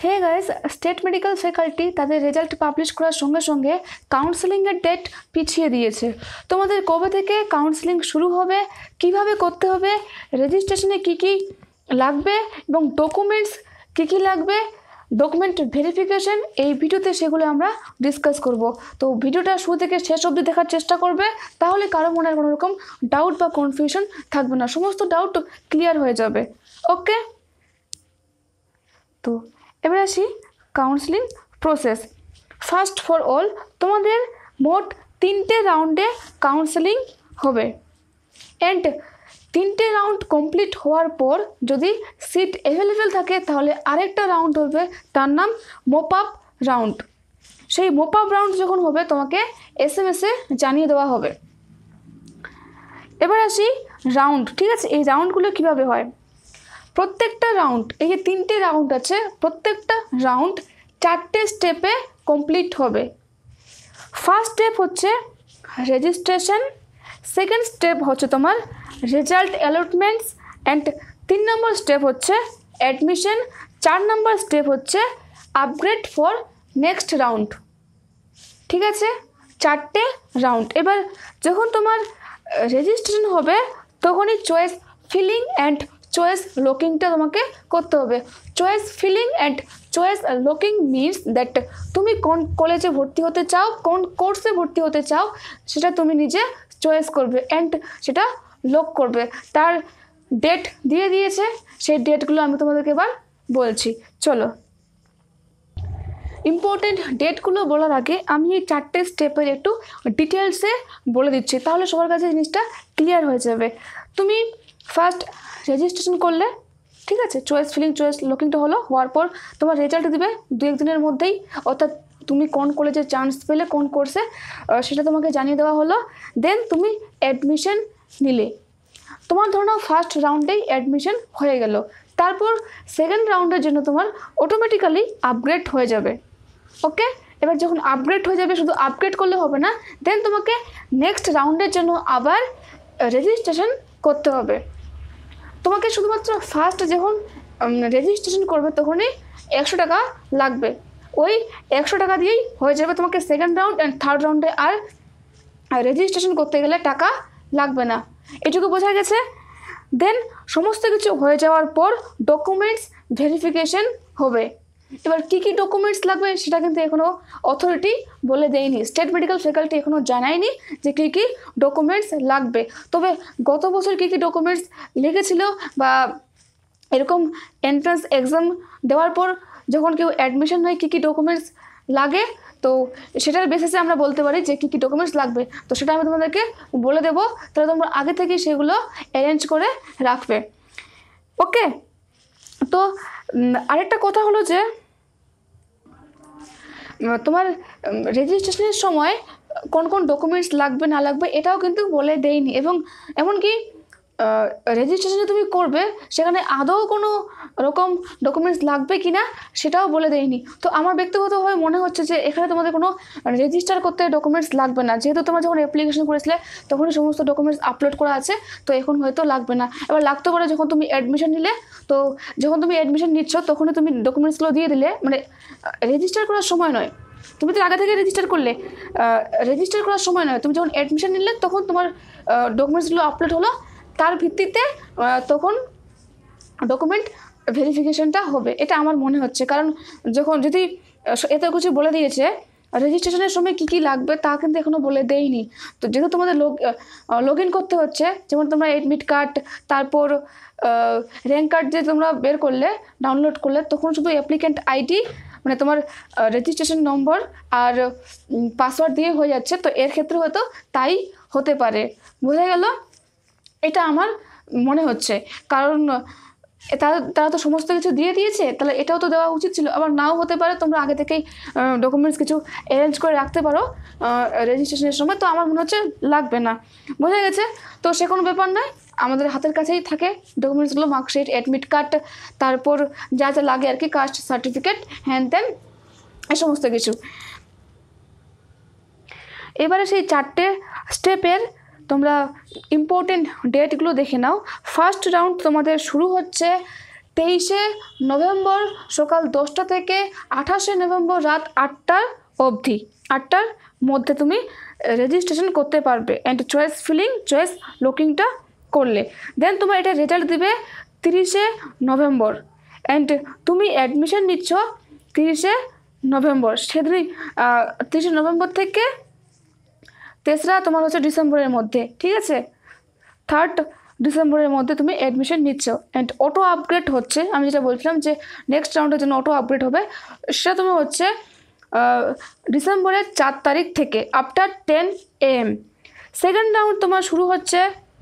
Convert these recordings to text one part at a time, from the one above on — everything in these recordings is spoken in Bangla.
হে গাইস, স্টেট মেডিকেল ফ্যাকাল্টি তাদের রেজাল্ট পাবলিশ করার সঙ্গে সঙ্গে কাউন্সেলিংয়ের ডেট পিছিয়ে দিয়েছে। তোমাদের কবে থেকে কাউন্সেলিং শুরু হবে, কিভাবে করতে হবে, রেজিস্ট্রেশনে কী কী লাগবে এবং ডকুমেন্টস কী কী লাগবে, ডকুমেন্ট ভেরিফিকেশন, এই ভিডিওতে সেগুলো আমরা ডিসকাস করব। তো ভিডিওটা শুরু থেকে শেষ অবধি দেখার চেষ্টা করবে, তাহলে কারো মনে কোনো রকম ডাউট বা কনফিউশন থাকবে না, সমস্ত ডাউট ক্লিয়ার হয়ে যাবে। ওকে, তো এবার আসি counselling process. First for all তোমাদের মোট 3টে রাউন্ডে কাউন্সেলিং হবে, অ্যান্ড 3টে রাউন্ড কমপ্লিট হওয়ার পর যদি সিট অ্যাভেলেবেল থাকে তাহলে আরেকটা রাউন্ড হবে, তার নাম মপ আপ রাউন্ড। সেই মপ আপ রাউন্ড যখন হবে তোমাকে SMS-এ জানিয়ে দেওয়া হবে। এবার আসি রাউন্ড, ঠিক আছে? এই রাউন্ডগুলো কীভাবে হয়? প্রত্যেকটা রাউন্ড, এই যে 3টে রাউন্ড আছে, প্রত্যেকটা রাউন্ড 4টে স্টেপে কমপ্লিট হবে। ফার্স্ট স্টেপ হচ্ছে রেজিস্ট্রেশন, সেকেন্ড স্টেপ হচ্ছে তোমার result allotments, and 3 number step হচ্ছে অ্যাডমিশন, 4 নম্বর স্টেপ হচ্ছে আপগ্রেড ফর নেক্সট রাউন্ড। ঠিক আছে, 4টে রাউন্ড। এবার যখন তোমার রেজিস্ট্রেশন হবে তখনই চয়েস ফিলিং অ্যান্ড চয়েস লকিংটা তোমাকে করতে হবে। Choice filling and choice locking means that তুমি কোন কলেজে ভর্তি হতে চাও, কোন কোর্সে ভর্তি হতে চাও, সেটা তুমি নিজে চয়েস করবে অ্যান্ড সেটা লক করবে। তার ডেট দিয়ে দিয়েছে, সেই ডেটগুলো আমি তোমাদেরকে এবার বলছি। চলো, ইম্পর্টেন্ট ডেটগুলো বলার আগে আমি এই 4টে স্টেপের একটু ডিটেলসে বলে দিচ্ছি, তাহলে সবার কাছে জিনিসটা ক্লিয়ার হয়ে যাবে। তুমি ফার্স্ট রেজিস্ট্রেশন করলে, ঠিক আছে, চয়েস ফিলিং চয়েস লকিংটা হওয়ার পর তোমার রেজাল্ট দিবে 2-1 দিনের মধ্যেই, অর্থাৎ তুমি কোন কলেজে চান্স পেলে, কোন কোর্সে, সেটা তোমাকে জানিয়ে দেওয়া হলো। দেন তুমি অ্যাডমিশন নিলে, তোমার ধরো ফার্স্ট রাউন্ডেই অ্যাডমিশন হয়ে গেল, তারপর সেকেন্ড রাউন্ডের জন্য তোমার অটোমেটিক্যালি আপগ্রেড হয়ে যাবে। ওকে, এবার যখন আপগ্রেড হয়ে যাবে, শুধু আপগ্রেড করলে হবে না, দেন তোমাকে নেক্সট রাউন্ডের জন্য আবার রেজিস্ট্রেশন করতে হবে। তোমাকে শুধুমাত্র ফার্স্ট যখন রেজিস্ট্রেশন করবে তখনই 100 টাকা লাগবে, ওই 100 টাকা দিয়েই হয়ে যাবে। তোমাকে সেকেন্ড রাউন্ড অ্যান্ড থার্ড রাউন্ডে আর রেজিস্ট্রেশন করতে গেলে টাকা লাগবে না। এটুকু বোঝা গেছে? দেন সমস্ত কিছু হয়ে যাওয়ার পর ডকুমেন্টস ভেরিফিকেশন হবে। এবার কী কী ডকুমেন্টস লাগবে সেটা কিন্তু এখনও অথরিটি বলে দেয়নি, স্টেট মেডিকেল ফ্যাকাল্টি এখনও জানায়নি যে কী কী ডকুমেন্টস লাগবে। তবে গত বছর কী কী ডকুমেন্টস লেগেছিল বা এরকম এন্ট্রান্স এক্সাম দেওয়ার পর যখন কেউ অ্যাডমিশন হয় কী কী ডকুমেন্টস লাগে, তো সেটার বেসিসে আমরা বলতে পারি যে কী কী ডকুমেন্টস লাগবে। তো সেটা আমি তোমাদেরকে বলে দেবো, তাহলে তোমরা আগে থেকেই সেগুলো অ্যারেঞ্জ করে রাখবে। ওকে, তো আরেকটা কথা হলো যে তোমার রেজিস্ট্রেশনের সময় কোন কোন ডকুমেন্টস লাগবে না লাগবে এটাও কিন্তু বলে দেয়নি, এবং এমনকি রেজিস্ট্রেশনে তুমি করবে সেখানে আদৌ কোনো রকম ডকুমেন্টস লাগবে কি না সেটাও বলে দেয়নি। তো আমার ব্যক্তিগতভাবে মনে হচ্ছে যে এখানে তোমাদের কোনো রেজিস্টার করতে ডকুমেন্টস লাগবে না, যেহেতু তোমরা যখন অ্যাপ্লিকেশন করেছিলে তখনই সমস্ত ডকুমেন্টস আপলোড করা আছে, তো এখন হয়তো লাগবে না। এবার লাগতে পারে যখন তুমি অ্যাডমিশন নিলে, তো যখন তুমি অ্যাডমিশন নিচ্ছ তখনই তুমি ডকুমেন্টসগুলো দিয়ে দিলে, মানে রেজিস্টার করার সময় নয়, তুমি তো আগে থেকে রেজিস্টার করলে, রেজিস্টার করার সময় নয়, তুমি যখন অ্যাডমিশন নিলে তখন তোমার ডকুমেন্টসগুলো আপলোড হলো, তার ভিত্তিতে তখন ডকুমেন্ট ভেরিফিকেশনটা হবে, এটা আমার মনে হচ্ছে। কারণ যখন যদি এত কিছু বলে দিয়েছে, রেজিস্ট্রেশনের সময় কী কী লাগবে তা কিন্তু এখনও বলে দেয়নি। তো যেহেতু তোমাদের লগ ইন করতে হচ্ছে, যেমন তোমরা এডমিট কার্ড, তারপর র্যাঙ্ক কার্ড যে তোমরা বের করলে, ডাউনলোড করলে, তখন শুধু অ্যাপ্লিক্যান্ট আইডি, মানে তোমার রেজিস্ট্রেশন নম্বর আর পাসওয়ার্ড দিয়ে হয়ে যাচ্ছে। তো এর ক্ষেত্রে হয়তো তাই হতে পারে, বোঝা গেল? এটা আমার মনে হচ্ছে, কারণ তারা তো সমস্ত কিছু দিয়ে দিয়েছে, তাহলে এটাও তো দেওয়া উচিত ছিল। আবার নাও হতে পারে, তোমরা আগে থেকেই ডকুমেন্টস কিছু অ্যারেঞ্জ করে রাখতে পারো রেজিস্ট্রেশনের সময়, তো আমার মনে হচ্ছে লাগবে না। বোঝা গেছে? তো সে কোনো ব্যাপার নয়, আমাদের হাতের কাছেই থাকে ডকুমেন্টসগুলো, মার্কশিট, অ্যাডমিট কার্ড, তারপর যা যা লাগে আর কি, কাস্ট সার্টিফিকেট, হ্যান ত্যান, এই সমস্ত কিছু। এবারে সেই 4টে স্টেপের তোমরা ইম্পর্টেন্ট ডেটগুলো দেখে নাও। ফার্স্ট রাউন্ড তোমাদের শুরু হচ্ছে 23শে নভেম্বর সকাল 10টা থেকে 28শে নভেম্বর রাত 8টা অবধি, 8টার মধ্যে তুমি রেজিস্ট্রেশন করতে পারবে অ্যান্ড চয়েস ফিলিং চয়েস লকিংটা করলে। দেন তোমার এটা রেজাল্ট দিবে 30শে নভেম্বর অ্যান্ড তুমি অ্যাডমিশন নিচ্ছ 30শে নভেম্বর। সেদিনই 30শে নভেম্বর থেকে 3রা তোমার হচ্ছে ডিসেম্বরের মধ্যে, ঠিক আছে, 3rd ডিসেম্বরের মধ্যে তুমি অ্যাডমিশন নিচ্ছ অ্যান্ড অটো আপগ্রেড হচ্ছে। আমি যেটা বলছিলাম যে নেক্সট রাউন্ডের জন্য অটো আপগ্রেড হবে, সেটা তুমি হচ্ছে ডিসেম্বরের 4 তারিখ থেকে আফটার 10 AM। সেকেন্ড রাউন্ড তোমার শুরু হচ্ছে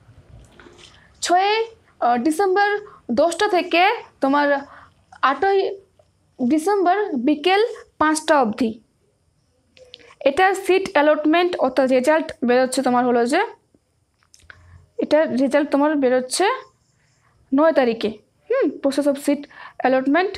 6 ডিসেম্বর 10টা থেকে তোমার 8ই ডিসেম্বর বিকেল 5টা অবধি। এটার সিট অ্যালটমেন্ট অর্থাৎ রেজাল্ট বেরোচ্ছে তোমার হলো যে, এটার রেজাল্ট তোমার বেরোচ্ছে 9 তারিখে। প্রসেস অফ সিট অ্যালটমেন্ট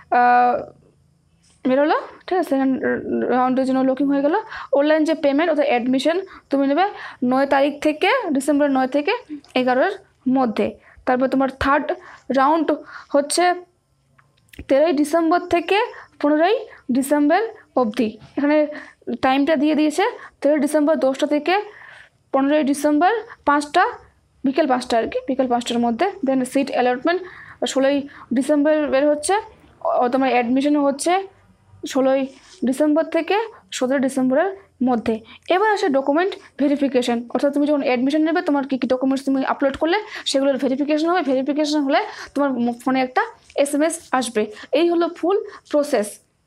বেরোলো, ঠিক আছে, সেকেন্ড রাউন্ডের জন্য লকিং হয়ে গেল। অনলাইন যে পেমেন্ট অর্থাৎ অ্যাডমিশন তুমি নেবে 9 তারিখ থেকে ডিসেম্বর 9 থেকে 11-এর মধ্যে। তারপর তোমার 3rd রাউন্ড হচ্ছে 13ই ডিসেম্বর থেকে 15ই ডিসেম্বর অবধি। এখানে টাইমটা দিয়ে দিয়েছে 13 ডিসেম্বর 10টা থেকে 15ই ডিসেম্বর 5টা, বিকেল 5টা আর কি, বিকেল 5টার মধ্যে। দেন সিট অ্যালটমেন্ট 16ই ডিসেম্বর বের হচ্ছে, তোমার অ্যাডমিশন হচ্ছে 16ই ডিসেম্বর থেকে 17 ডিসেম্বরের মধ্যে। এবার আসে ডকুমেন্ট ভেরিফিকেশন, অর্থাৎ তুমি যখন অ্যাডমিশন নেবে তোমার কী কী ডকুমেন্টস তুমি আপলোড করলে সেগুলোর ভেরিফিকেশন হবে। ভেরিফিকেশন হলে তোমার ফোনে একটা SMS আসবে। এই হলো ফুল প্রসেস।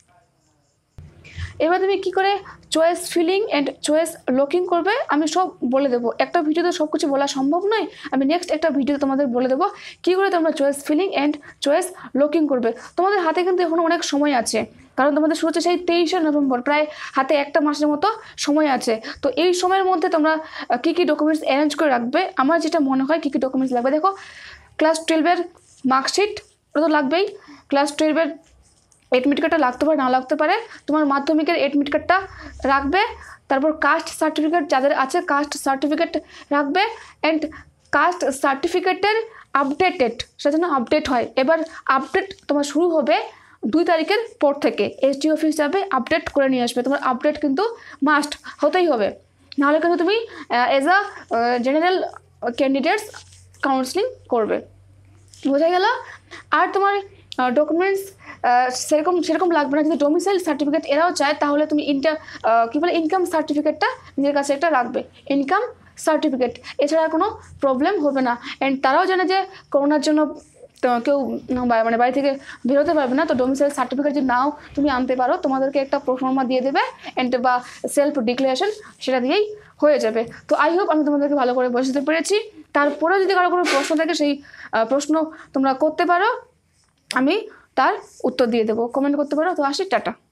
এবার তুমি কী করে choice filling and choice locking করবে আমি সব বলে দেবো। একটা ভিডিওতে সব কিছু বলা সম্ভব নয়, আমি নেক্সট একটা ভিডিওতে তোমাদের বলে দেবো কী করে তোমরা choice filling and choice locking করবে। তোমাদের হাতে কিন্তু এখনও অনেক সময় আছে, কারণ তোমাদের শুরু হচ্ছে সেই 23শে নভেম্বর, প্রায় হাতে একটা মাসের মতো সময় আছে। তো এই সময়ের মধ্যে তোমরা কী কী ডকুমেন্টস অ্যারেঞ্জ করে রাখবে, আমার যেটা মনে হয় কী কী ডকুমেন্টস লাগবে। দেখো, ক্লাস 12-এর মার্কশিট ওটা তো লাগবেই, ক্লাস 12-এর এডমিট কার্ডটা লাগতে পারে না লাগতে পারে, তোমার মাধ্যমিকের এডমিট কার্ডটা রাখবে। তারপর কাস্ট সার্টিফিকেট যাদের আছে কাস্ট সার্টিফিকেট রাখবে অ্যান্ড কাস্ট সার্টিফিকেটের আপডেটেড, সেটা যেন আপডেট হয়। এবার আপডেট তোমার শুরু হবে 2 তারিখের পর থেকে, SDO অফিস যাবে আপডেট করে নিয়ে আসবে। তোমার আপডেট কিন্তু মাস্ট হতেই হবে, নাহলে কিন্তু তুমি as a general candidates counselling করবে। বোঝা গেল? আর তোমার ডকুমেন্টস সেরকম লাগবে না। যদি ডোমিসাইল সার্টিফিকেট এরাও চায় তাহলে তুমি ইনকাম সার্টিফিকেটটা নিজের কাছে একটা রাখবে, ইনকাম সার্টিফিকেট, এছাড়া কোনো প্রবলেম হবে না। অ্যান্ড তারাও জানে যে করোনার জন্য কেউ মানে বাড়ি থেকে বেরোতে পারবে না, তো ডোমিসাইল সার্টিফিকেট যদি নাও তুমি আনতে পারো, তোমাদেরকে একটা প্রোফর্মা দিয়ে দেবে অ্যান্ড বা সেলফ ডিক্লারেশন, সেটা দিয়েই হয়ে যাবে। তো আই হোপ আমি তোমাদেরকে ভালো করে বোঝাতে পেরেছি। তারপরে যদি কারো কোনো প্রশ্ন থাকে সেই প্রশ্ন তোমরা করতে পারো, আমি তার উত্তর দিয়ে দেবো, কমেন্ট করতে পারো। তো আসি, টাটা।